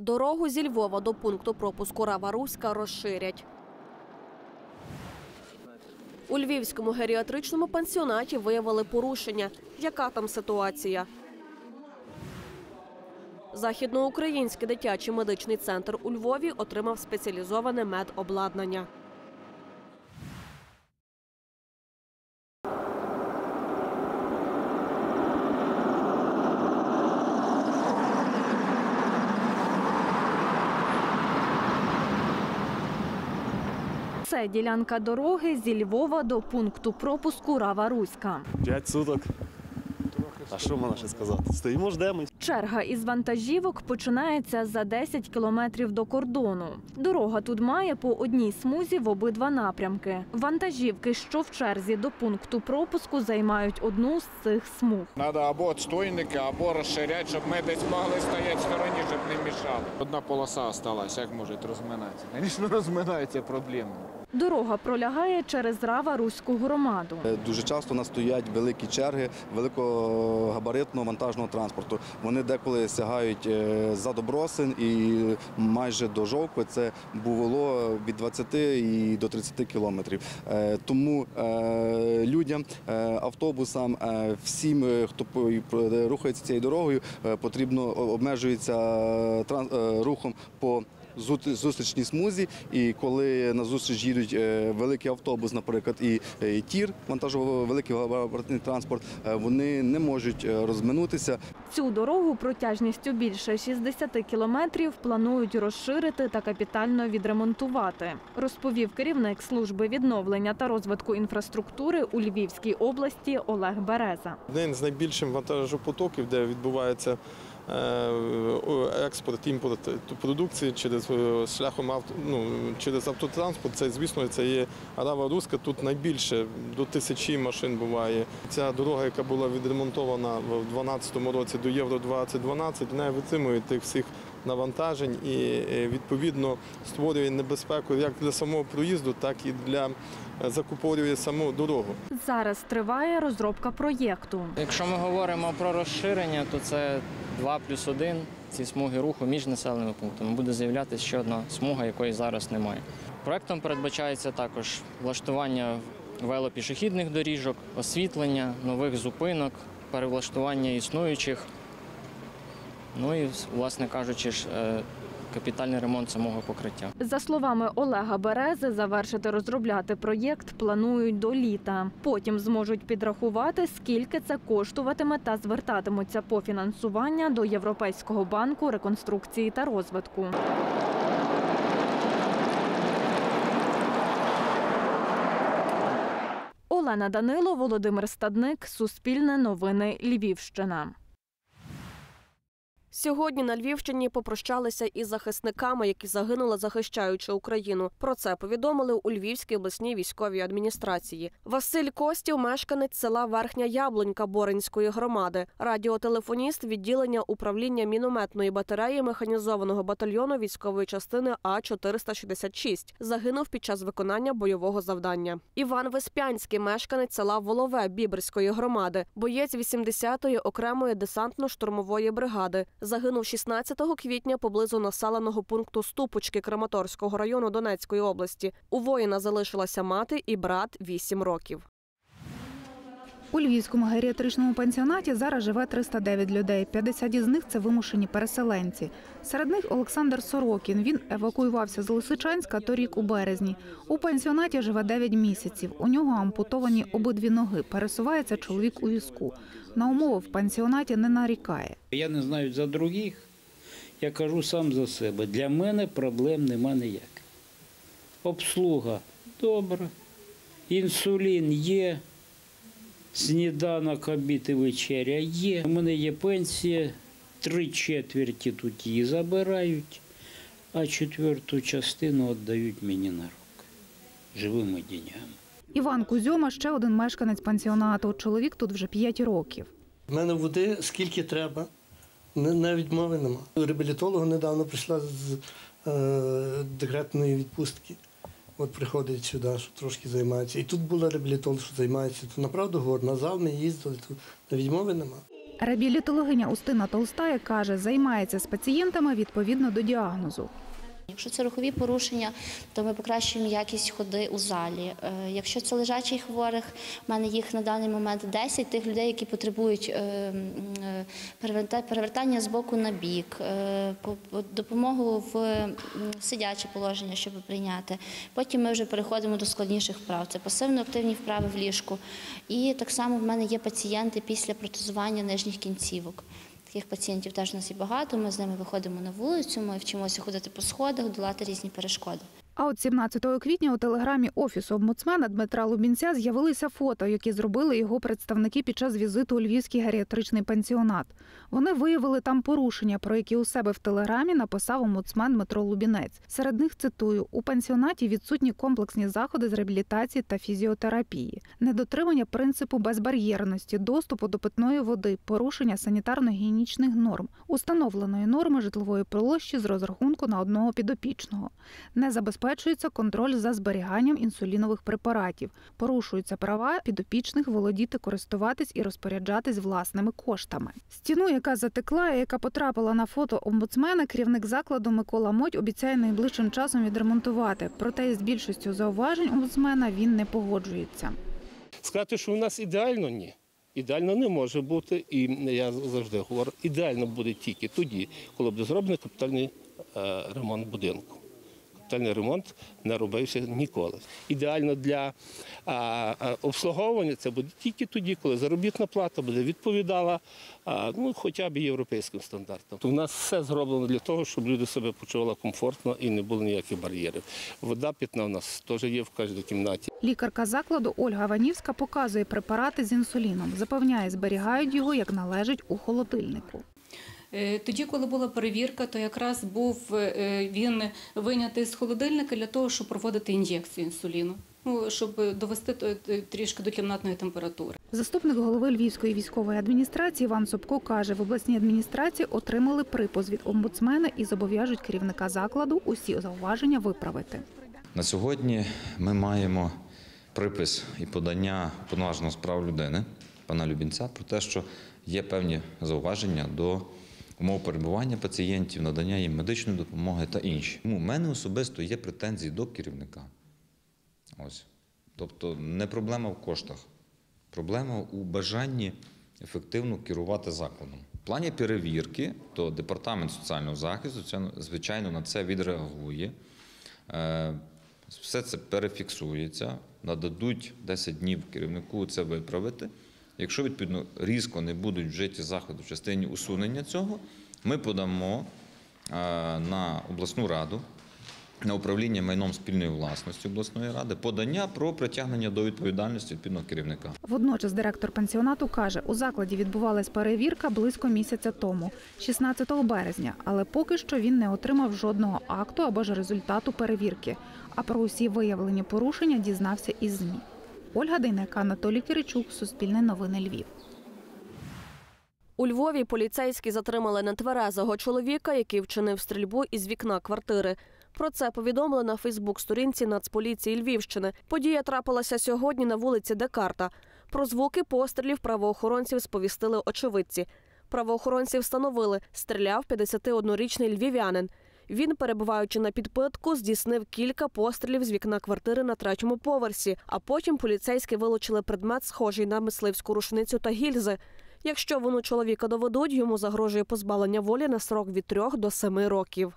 Дорогу зі Львова до пункту пропуску Рава-Руська розширять. У Львівському геріатричному пансіонаті виявили порушення. Яка там ситуація? Західноукраїнський дитячий медичний центр у Львові отримав спеціалізоване медобладнання. Це ділянка дороги зі Львова до пункту пропуску Рава-Руська. 5 суток. А що можна ще сказати? Стоїмо, ждемо. Черга із вантажівок починається за 10 кілометрів до кордону. Дорога тут має по одній смузі в обидва напрямки. Вантажівки, що в черзі до пункту пропуску, займають одну з цих смуг. Треба або відстойники, або розширяти, щоб ми десь могли стояти в стороні, щоб не мішали. Одна полоса залишилася, як може розминатися? Звісно, розминається проблемно. Дорога пролягає через Рава-Руську громаду. Дуже часто у нас стоять великі черги великогабаритного вантажного транспорту. Вони деколи сягають за Добросин і майже до Жовкви. Це було від 20 і до 30 кілометрів. Тому людям, автобусам, всім, хто рухається цією дорогою, потрібно обмежується рухом по зустрічній смузі, і коли на зустріч їдуть великий автобус, наприклад, і тір, великий габаритний транспорт, вони не можуть розминутися. Цю дорогу протяжністю більше 60 кілометрів планують розширити та капітально відремонтувати, розповів керівник служби відновлення та розвитку інфраструктури у Львівській області Олег Береза. Один з найбільших вантажопотоків, де відбувається експорт, імпорт продукції через автотранспорт, це, звісно, це є Рава-Руська, тут найбільше, до 1000 машин буває. Ця дорога, яка була відремонтована в 2012 році до Євро-2012, вона витримує тих всіх навантажень і, відповідно, створює небезпеку як для самого проїзду, так і закуповує саму дорогу. Зараз триває розробка проєкту. Якщо ми говоримо про розширення, то це 2+1, ці смуги руху між населеними пунктами. Буде з'являтися ще одна смуга, якої зараз немає. Проєктом передбачається також влаштування велопішохідних доріжок, освітлення, нових зупинок, перевлаштування існуючих, ну і, власне кажучи, капітальний ремонт самого покриття. За словами Олега Берези, завершити розробляти проєкт планують до літа. Потім зможуть підрахувати, скільки це коштуватиме, та звертатимуться по фінансування до Європейського банку реконструкції та розвитку. Олена Данило, Володимир Стадник, Суспільне новини, Львівщина. Сьогодні на Львівщині попрощалися із захисниками, які загинули, захищаючи Україну. Про це повідомили у Львівській обласній військовій адміністрації. Василь Костів – мешканець села Верхня Яблунька Боринської громади, радіотелефоніст відділення управління мінометної батареї механізованого батальйону військової частини А-466. Загинув під час виконання бойового завдання. Іван Веспянський – мешканець села Волове Бібрської громади, боєць 80-ї окремої десантно-штурмової бригади. Загинув 16 квітня поблизу населеного пункту Ступочки Краматорського району Донецької області. У воїна залишилася мати і брат 8 років. У Львівському геріатричному пансіонаті зараз живе 309 людей. 50 із них – це вимушені переселенці. Серед них Олександр Сорокін. Він евакуювався з Лисичанська торік у березні. У пансіонаті живе 9 місяців. У нього ампутовані обидві ноги. Пересувається чоловік у візку. На умови в пансіонаті не нарікає. Я не знаю за других, я кажу сам за себе. Для мене проблем нема ніяких. Обслуга – добре, інсулін є. Сніданок, обід і вечеря є. У мене є пенсія, 3/4 тут її забирають, а 1/4 частину віддають мені на руки живими деньгами. Іван Кузьома – ще один мешканець пансіонату. Чоловік тут вже 5 років. У мене води скільки треба, навіть мови нема. Реабілітолог недавно прийшла з декретної відпустки. От приходить сюди, що трошки займається. І тут була реабілітолог, що займається. Тут направду горна, зал ми їздили, тут навіть мови нема. Реабілітологиня Устина Толстая каже, займається з пацієнтами відповідно до діагнозу. Якщо це рухові порушення, то ми покращуємо якість ходи у залі. Якщо це лежачі хворих, в мене їх на даний момент 10, тих людей, які потребують перевертання з боку на бік, допомогу в сидяче положення, щоб прийняти. Потім ми вже переходимо до складніших вправ. Це пасивно-активні вправи в ліжку. І так само в мене є пацієнти після протезування нижніх кінцівок. Таких пацієнтів теж у нас є багато, ми з ними виходимо на вулицю, ми вчимося ходити по сходах, долати різні перешкоди. А от 17 квітня у телеграмі Офісу омбудсмена Дмитра Лубінця з'явилися фото, які зробили його представники під час візиту у Львівський геріатричний пансіонат. Вони виявили там порушення, про які у себе в телеграмі написав омбудсмен Дмитро Лубінець. Серед них, цитую, у пансіонаті відсутні комплексні заходи з реабілітації та фізіотерапії, недотримання принципу безбар'єрності, доступу до питної води, порушення санітарно-гігієнічних норм, установленої норми житлової площі з розрахунку на одного підопічного. Не забезпечується контроль за зберіганням інсулінових препаратів, порушуються права підопічних володіти, користуватись і розпоряджатись власними коштами. Стіну, яка затекла і яка потрапила на фото омбудсмена, керівник закладу Микола Моть обіцяє найближчим часом відремонтувати. Проте із більшістю зауважень омбудсмена він не погоджується. Сказати, що у нас ідеально – ні. Ідеально не може бути, і я завжди говорю, ідеально буде тільки тоді, коли буде зроблений капітальний ремонт будинку. Капітальний ремонт не робився ніколи. Ідеально для обслуговування це буде тільки тоді, коли заробітна плата буде відповідала хоча б європейським стандартам. У нас все зроблено для того, щоб люди себе почували комфортно і не було ніяких бар'єрів. Вода питна у нас теж є в кожній кімнаті. Лікарка закладу Ольга Ванівська показує препарати з інсуліном. Запевняє, зберігають його, як належить, у холодильнику. Тоді, коли була перевірка, то якраз був він вийнятий з холодильника для того, щоб проводити ін'єкцію інсуліну, щоб довести трішки до кімнатної температури. Заступник голови Львівської військової адміністрації Іван Собко каже, в обласній адміністрації отримали припис від омбудсмена і зобов'яжуть керівника закладу усі зауваження виправити. На сьогодні ми маємо припис і подання Уповноваженого з прав людини, пана Лубінця, про те, що є певні зауваження до умов перебування пацієнтів, надання їм медичної допомоги та інші. У мене особисто є претензії до керівника. Тобто не проблема в коштах, проблема у бажанні ефективно керувати закладом. В плані перевірки, то Департамент соціального захисту, звичайно, на це відреагує. Все це перефіксується, нададуть 10 днів керівнику це виправити. Якщо, відповідно, різко не будуть вжиті заходи в частині усунення цього, ми подамо на обласну раду, на управління майном спільної власності обласної ради подання про притягнення до відповідальності відповідного керівника. Водночас директор пансіонату каже, у закладі відбувалась перевірка близько місяця тому, 16 березня, але поки що він не отримав жодного акту або ж результату перевірки, а про усі виявлені порушення дізнався із ЗМІ. Ольга Дейнека, Анатолій Киричук, Суспільне новини, Львів. У Львові поліцейські затримали нетверезого чоловіка, який вчинив стрільбу із вікна квартири. Про це повідомили на Фейсбук-сторінці Нацполіції Львівщини. Подія трапилася сьогодні на вулиці Декарта. Про звуки пострілів правоохоронців сповістили очевидці. Правоохоронці встановили, стріляв 51-річний львів'янин. Він, перебуваючи на підпитку, здійснив кілька пострілів з вікна квартири на 3-му поверсі, а потім поліцейські вилучили предмет, схожий на мисливську рушницю та гільзи. Якщо вину чоловіка доведуть, йому загрожує позбавлення волі на строк від 3 до 7 років.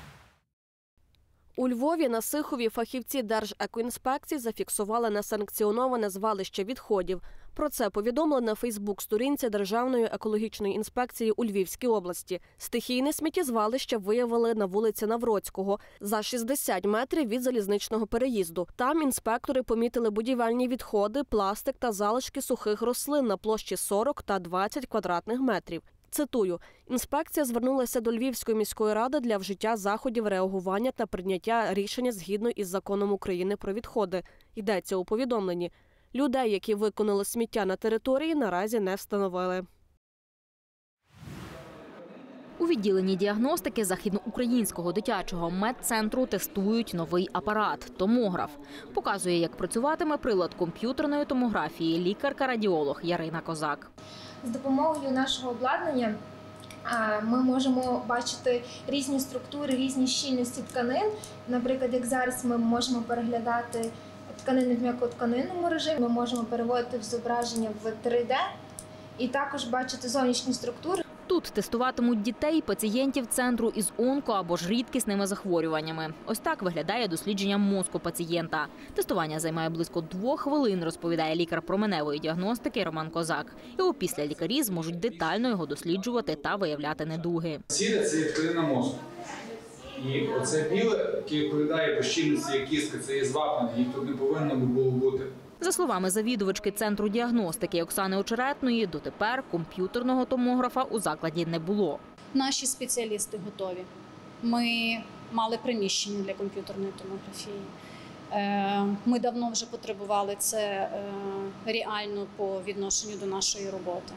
У Львові на Сихові фахівці Держекоінспекції зафіксували несанкціоноване звалище відходів. Про це повідомили на Фейсбук-сторінці Державної екологічної інспекції у Львівській області. Стихійне сміттєзвалище виявили на вулиці Навроцького, за 60 метрів від залізничного переїзду. Там інспектори помітили будівельні відходи, пластик та залишки сухих рослин на площі 40 та 20 квадратних метрів. Цитую, інспекція звернулася до Львівської міської ради для вжиття заходів реагування та прийняття рішення згідно із законом України про відходи. Йдеться у повідомленні. Людей, які виконали сміття на території, наразі не встановили. У відділенні діагностики Західноукраїнського дитячого медцентру тестують новий апарат – томограф. Показує, як працюватиме прилад комп'ютерної томографії лікарка-радіолог Ярина Козак. З допомогою нашого обладнання ми можемо бачити різні структури, різні щільності тканин. Наприклад, як зараз ми можемо переглядати тканини в м'якотканинному режимі, ми можемо переводити зображення в 3D і також бачити зовнішні структури. Тут тестуватимуть дітей, пацієнтів центру із онко- або ж рідкісними захворюваннями. Ось так виглядає дослідження мозку пацієнта. Тестування займає близько 2 хвилин, розповідає лікар променевої діагностики Роман Козак. І опісля лікарі зможуть детально його досліджувати та виявляти недуги. Сіре – це тканина мозку. І оце біле, яке відповідає по щільності, як кістка, це є звапнення, їх тут не повинно було бути. За словами завідувачки Центру діагностики Оксани Очеретної, дотепер комп'ютерного томографа у закладі не було. Наші спеціалісти готові. Ми мали приміщення для комп'ютерної томографії. Ми давно вже потребували це реально по відношенню до нашої роботи.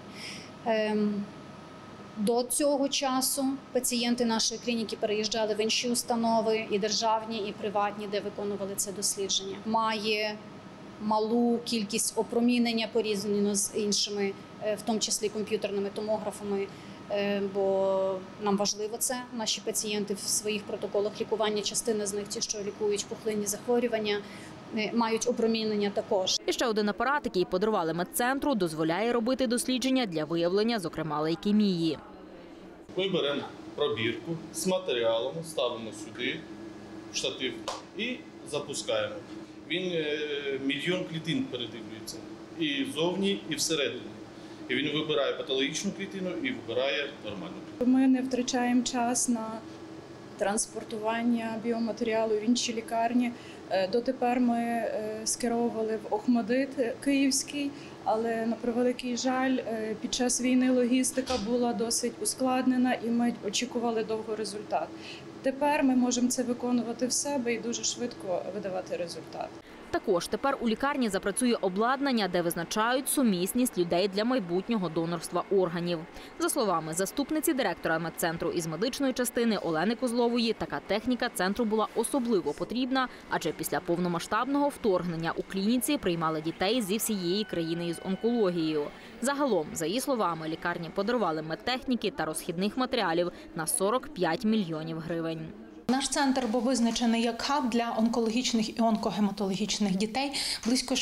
До цього часу пацієнти нашої клініки переїжджали в інші установи, і державні, і приватні, де виконували це дослідження. Має малу кількість опромінення порівняно з іншими, в тому числі комп'ютерними томографами, бо нам важливо це. Наші пацієнти в своїх протоколах лікування, частина з них, ті, що лікують пухлинні захворювання, мають опромінення також. І ще один апарат, який подарували медцентру, дозволяє робити дослідження для виявлення, зокрема, лейкемії. Ми беремо пробірку з матеріалом, ставимо сюди, в штатив і запускаємо. Він 1 мільйон клітин передивлюється і зовні, і всередині. І він вибирає патологічну клітину і вибирає нормальну. Ми не втрачаємо час на транспортування біоматеріалу в інші лікарні. Дотепер ми скеровували в Охмадит Київський, але, на превеликий жаль, під час війни логістика була досить ускладнена і ми очікували довго результат. Тепер ми можемо це виконувати в себе і дуже швидко видавати результат. Також тепер у лікарні запрацює обладнання, де визначають сумісність людей для майбутнього донорства органів. За словами заступниці директора медцентру із медичної частини Олени Козлової, така техніка центру була особливо потрібна, адже після повномасштабного вторгнення у клініці приймали дітей зі всієї країни із онкологією. Загалом, за її словами, лікарні подарували медтехніки та розхідних матеріалів на 45 мільйонів гривень. Наш центр був визначений як хаб для онкологічних і онкогематологічних дітей. Близько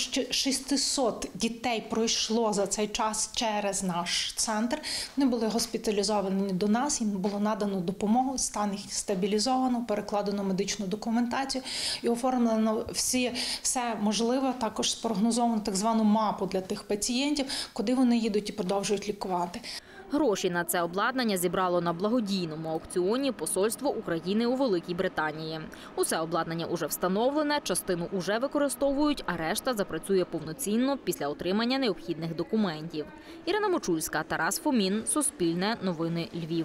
600 дітей пройшло за цей час через наш центр. Вони були госпіталізовані до нас, їм було надано допомогу, стан їх стабілізовано, перекладено медичну документацію і оформлено все можливе, також спрогнозовано так звану мапу для тих пацієнтів, куди вони їдуть і продовжують лікувати. Гроші на це обладнання зібрало на благодійному аукціоні Посольство України у Великій Британії. Усе обладнання уже встановлене, частину уже використовують, а решта запрацює повноцінно після отримання необхідних документів. Ірина Мочульська, Тарас Фомін, Суспільне, Новини Львів.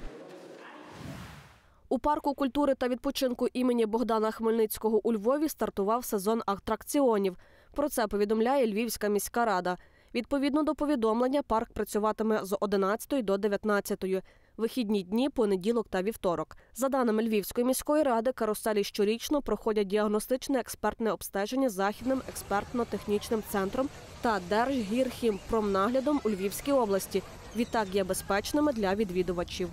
У парку культури та відпочинку імені Богдана Хмельницького у Львові стартував сезон атракціонів. Про це повідомляє Львівська міська рада. Відповідно до повідомлення, парк працюватиме з 11 до 19. Вихідні дні – понеділок та вівторок. За даними Львівської міської ради, каруселі щорічно проходять діагностичне експертне обстеження Західним експертно-технічним центром та Держгірхімпромнаглядом у Львівській області. Відтак є безпечними для відвідувачів.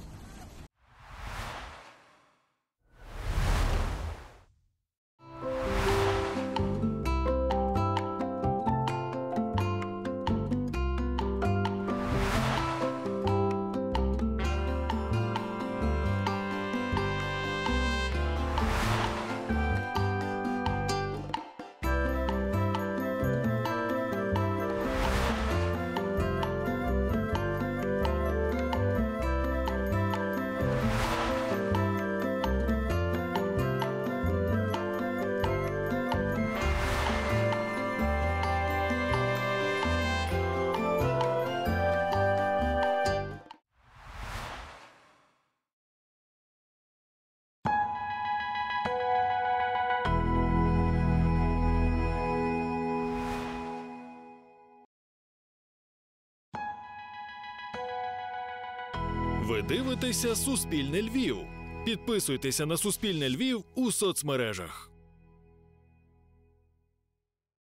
Ви дивитеся «Суспільне Львів». Підписуйтеся на «Суспільне Львів» у соцмережах.